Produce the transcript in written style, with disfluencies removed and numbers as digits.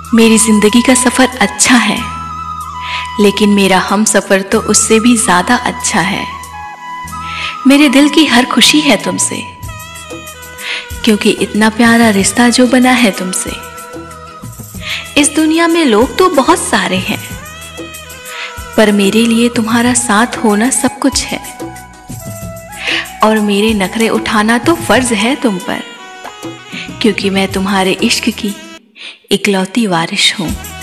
मेरी जिंदगी का सफर अच्छा है, लेकिन मेरा हम सफर तो उससे भी ज्यादा अच्छा है। मेरे दिल की हर खुशी है तुमसे, क्योंकि इतना प्यारा रिश्ता जो बना है तुमसे। इस दुनिया में लोग तो बहुत सारे हैं, पर मेरे लिए तुम्हारा साथ होना सब कुछ है। और मेरे नखरे उठाना तो फर्ज है तुम पर, क्योंकि मैं तुम्हारे इश्क की इकलौती वारिश हूं।